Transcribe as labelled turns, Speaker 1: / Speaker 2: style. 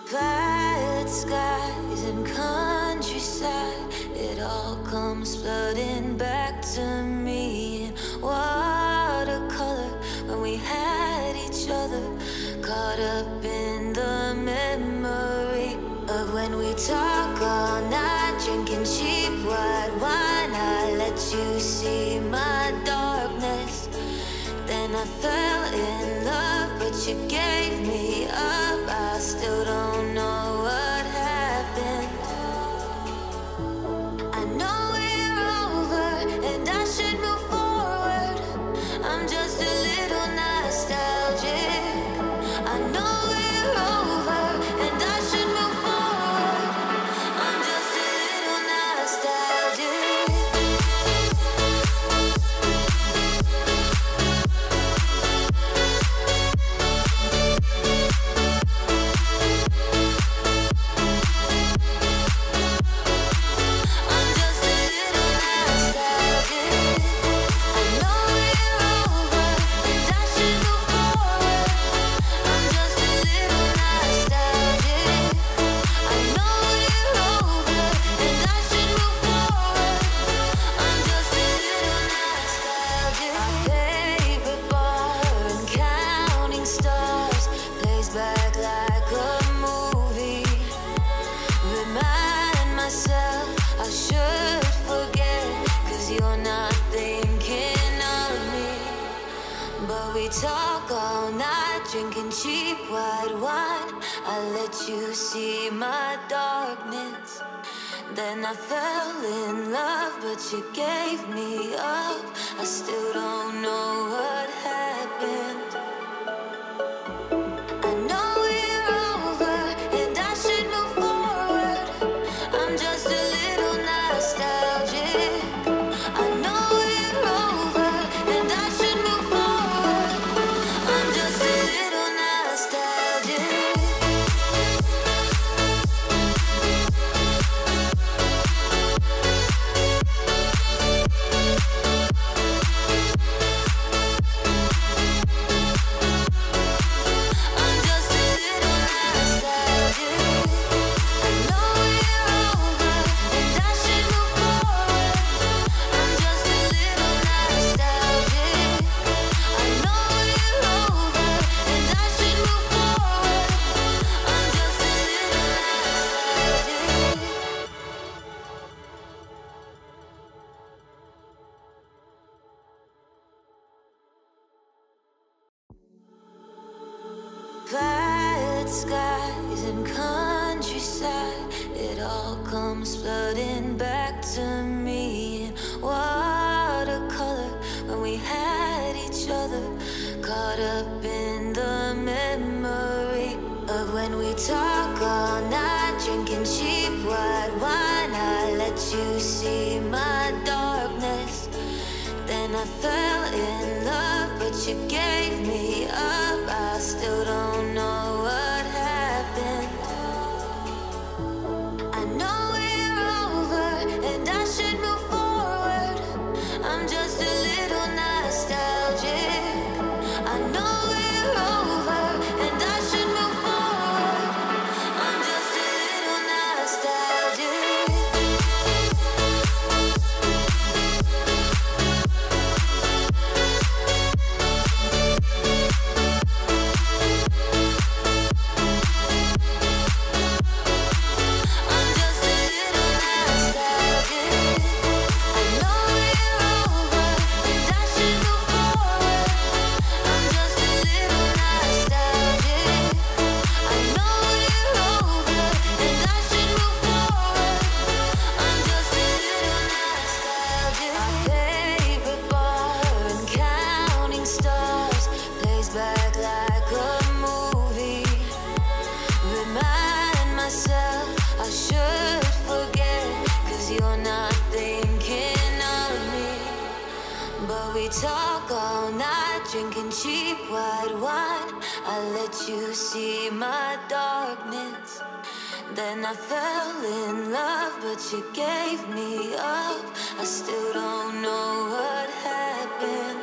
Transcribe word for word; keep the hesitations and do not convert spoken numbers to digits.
Speaker 1: Violet skies and countryside, it all comes flooding back to me in watercolor. When we had each other, caught up in the memory of when we talk all night, drinking cheap white wine. I let you see my darkness, then I fell in love, but you gave me up. I still don't know what happened. I know we're over and I should move forward. I'm just a little nostalgic. I know we're over and I should move forward. I'm just a little nostalgic. Talk all night, drinking cheap white wine. I let you see my darkness, then I fell in love, but you gave me up. I still don't know what happened. I know we're over and I should move forward. I'm just a little nostalgic. I know we're over and I should move forward. I'm just a little nostalgic. I'm just a little nostalgic. I know we're over and I should move forward. I'm just a little nostalgic. I know we're over and I should move forward. I'm just a little nostalgic. Violet skies and countryside, it all comes flooding back to me in watercolor. When we had each other, caught up in the memory of when we talk all night, drinking cheap white wine. I let you see my darkness, then I fell in love, but you gave me up. I still don't know what happened. I know we're over and I should move forward. I'm just a little nostalgic. I know we're over and I should move forward. I'm just a little nostalgic. I'm just a little nostalgic. I know we're over and I should move forward. I'm just a little nostalgic. I know we're over and I should move forward. I'm just a little nostalgic. My favorite bar and counting stars plays back like a movie. Remind myself I should forget, cause you're not thinking of me. But we talk all night, drinking cheap white wine. I let you see my darkness, then I fell in love, but you gave me up. I still don't know what happened.